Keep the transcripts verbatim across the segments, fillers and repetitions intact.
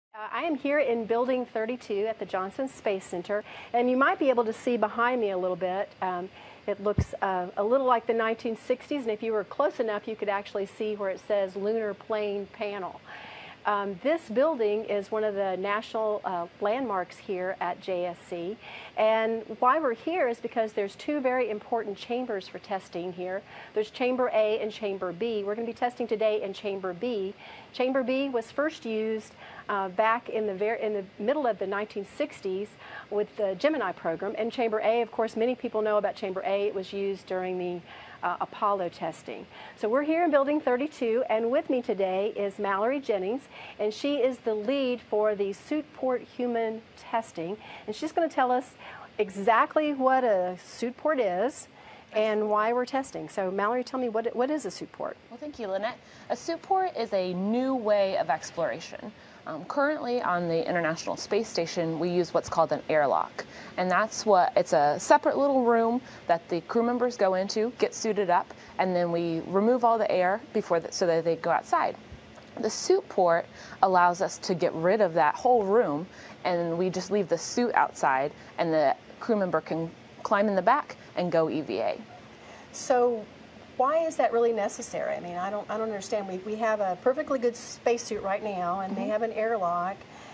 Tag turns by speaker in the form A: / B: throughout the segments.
A: Uh, I am here in Building thirty-two at the Johnson Space Center, and you might be able to see behind me a little bit. Um, it looks uh, a little like the nineteen sixties, and if you were close enough, you could actually see where it says Lunar Plane Panel. Um, this building is one of the national uh, landmarks here at J S C, and why we're here is because there's two very important chambers for testing here. There's Chamber A and Chamber B. We're going to be testing today in Chamber B. Chamber B was first used uh, back in the, ver in the middle of the nineteen sixties with the Gemini program, and Chamber A, of course, many people know about Chamber A. It was used during the Uh, Apollo testing. So we're here in Building thirty-two, and with me today is Mallory Jennings, and she is the lead for the Suitport human testing, and she's going to tell us exactly what a Suitport is and why we're testing. So Mallory, tell me, what, what is a Suitport?
B: Well, thank you, Lynette. A Suitport is a new way of exploration. Um, currently on the International Space Station, we use what's called an airlock. And that's what, it's a separate little room that the crew members go into, get suited up, and then we remove all the air before the, so that they go outside. The Suitport allows us to get rid of that whole room, and we just leave the suit outside, and the crew member can climb in the back and go E V A.
A: So why is that really necessary? I mean, I don't, I don't understand. We, we have a perfectly good spacesuit right now, and mm-hmm. they have an airlock.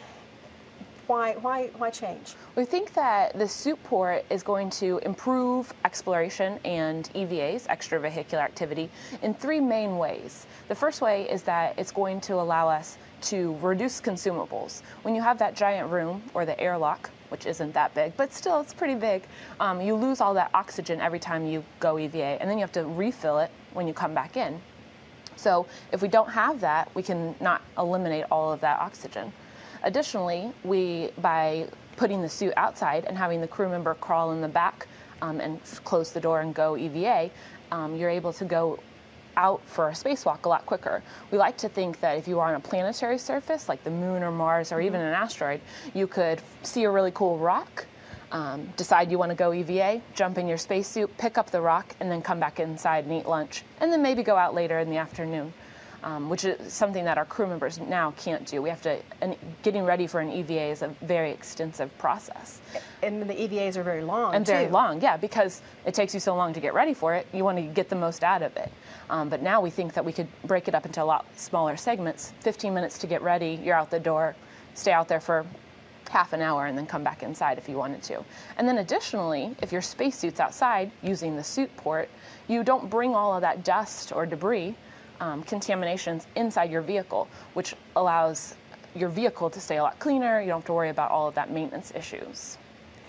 A: Why, why, why change?
B: We think that the Suitport is going to improve exploration and E V As, extravehicular activity, in three main ways. The first way is that it's going to allow us to reduce consumables. When you have that giant room, or the airlock, which isn't that big, but still it's pretty big, um, you lose all that oxygen every time you go E V A, and then you have to refill it when you come back in. So if we don't have that, we can not eliminate all of that oxygen. Additionally, we, by putting the suit outside and having the crew member crawl in the back um, and close the door and go E V A, um, you're able to go out for a spacewalk a lot quicker. We like to think that if you are on a planetary surface, like the moon or Mars or even an asteroid, you could see a really cool rock, um, decide you want to go E V A, jump in your spacesuit, pick up the rock, and then come back inside and eat lunch, and then maybe go out later in the afternoon. Um, which is something that our crew members now can't do. We have to, and getting ready for an E V A is a very extensive process.
A: And the E V As are very long,
B: And very
A: too.
B: long, yeah, because it takes you so long to get ready for it, you want to get the most out of it. Um, but now we think that we could break it up into a lot smaller segments. fifteen minutes to get ready, you're out the door, stay out there for half an hour, and then come back inside if you wanted to. And then additionally, if your spacesuit's outside using the Suitport, you don't bring all of that dust or debris, Um, contaminations inside your vehicle, which allows your vehicle to stay a lot cleaner. You don't have to worry about all of that maintenance issues.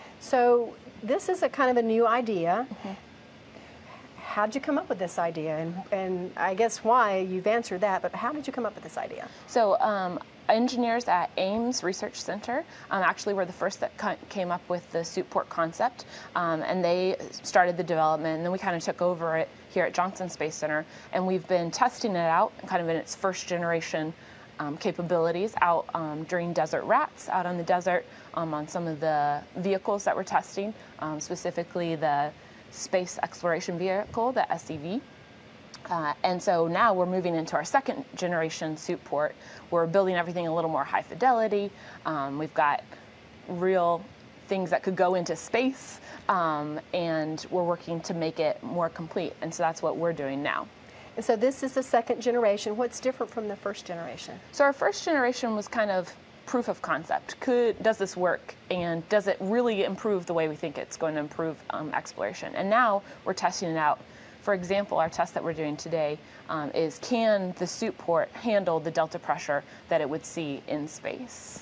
A: So this is a kind of a new idea.
B: Mm-hmm.
A: How did you come up with this idea? And, and I guess why, you've answered that, but how did you come up with this idea?
B: So um, engineers at Ames Research Center um, actually were the first that came up with the Suitport concept, um, and they started the development, and then we kind of took over it here at Johnson Space Center, and we've been testing it out kind of in its first generation um, capabilities out um, during desert rats, out on the desert, um, on some of the vehicles that we're testing, um, specifically the Space Exploration Vehicle, the S E V. Uh, and so now we're moving into our second generation Suitport. We're building everything a little more high fidelity. Um, we've got real things that could go into space, um, and we're working to make it more complete. And so that's what we're doing now.
A: And so this is the second generation. What's different from the first generation?
B: So our first generation was kind of proof of concept. Could, does this work? And does it really improve the way we think it's going to improve um, exploration? And now we're testing it out. For example, our test that we're doing today um, is, can the Suitport handle the delta pressure that it would see in space?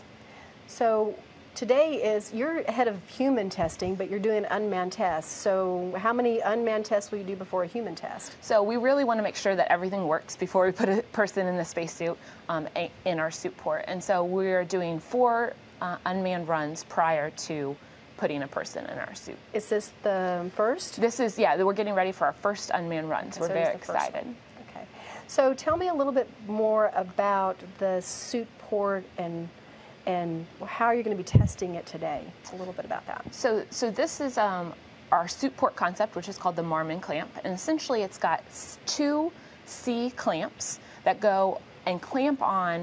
A: So today is, you're ahead of human testing, but you're doing unmanned tests. So how many unmanned tests will you do before a human test?
B: So we really want to make sure that everything works before we put a person in the spacesuit um, in our Suitport. And so we're doing four uh, unmanned runs prior to putting a person in our suit.
A: Is this the first?
B: This is, yeah, we're getting ready for our first unmanned run, so we're
A: so
B: very excited.
A: Okay. So tell me a little bit more about the Suitport and and how are you going to be testing it today? A little bit about that.
B: So, so this is um, our Suitport concept, which is called the Mormon Clamp, and essentially it's got two C clamps that go and clamp on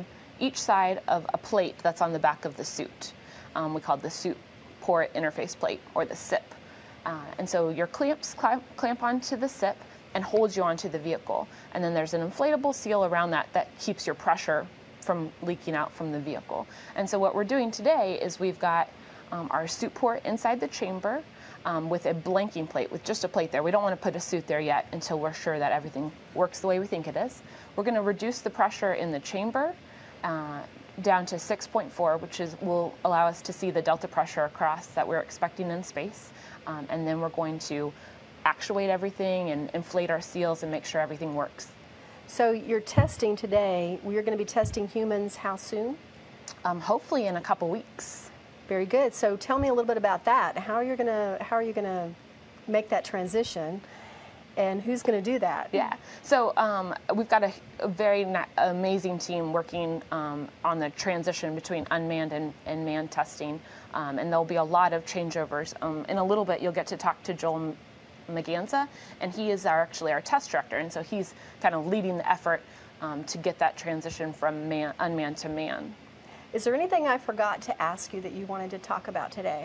B: each side of a plate that's on the back of the suit. Um, we call it the Suitport interface plate, or the S I P. Uh, and so your clamps clamp, clamp onto the S I P and holds you onto the vehicle. And then there's an inflatable seal around that that keeps your pressure from leaking out from the vehicle. And so what we're doing today is we've got um, our Suitport inside the chamber um, with a blanking plate, with just a plate there. We don't want to put a suit there yet until we're sure that everything works the way we think it is. We're going to reduce the pressure in the chamber uh, down to six point four, which is will allow us to see the delta pressure across that we're expecting in space. Um, and then we're going to actuate everything and inflate our seals and make sure everything works.
A: So you're testing today. We're going to be testing humans how soon?
B: Um, hopefully in a couple weeks.
A: Very good. So tell me a little bit about that. How are you going to how are you going to make that transition, and who's going to do that?
B: Yeah. So um, we've got a, a very amazing team working um, on the transition between unmanned and, and manned testing, um, and there'll be a lot of changeovers. Um, in a little bit, you'll get to talk to Joel Maganza, and he is our, actually our test director, and so he's kind of leading the effort um, to get that transition from man, unmanned to manned.
A: Is there anything I forgot to ask you that you wanted to talk about today?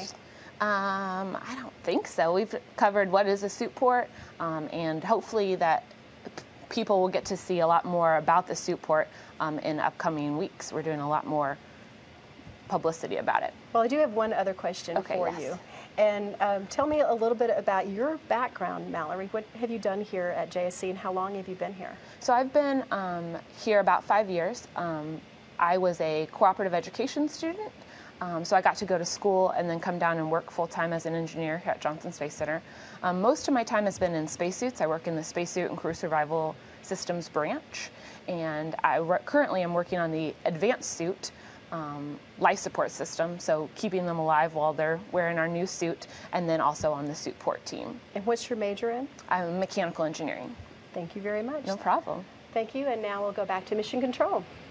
B: Um, I don't think so. We've covered what is a Suitport, um, and hopefully that people will get to see a lot more about the Suitport um, in upcoming weeks. We're doing a lot more publicity about it.
A: Well, I do have one other question
B: okay,
A: for
B: yes.
A: you. And um, tell me a little bit about your background, Mallory. What have you done here at J S C, and how long have you been here?
B: So I've been um, here about five years. Um, I was a cooperative education student, um, so I got to go to school and then come down and work full-time as an engineer here at Johnson Space Center. Um, most of my time has been in spacesuits. I work in the spacesuit and crew survival systems branch, and I currently am working on the advanced suit um, life support system, so keeping them alive while they're wearing our new suit, and then also on the Suitport team.
A: And what's your major in?
B: I'm mechanical engineering.
A: Thank you very much.
B: No problem.
A: Thank you, and now we'll go back to Mission Control.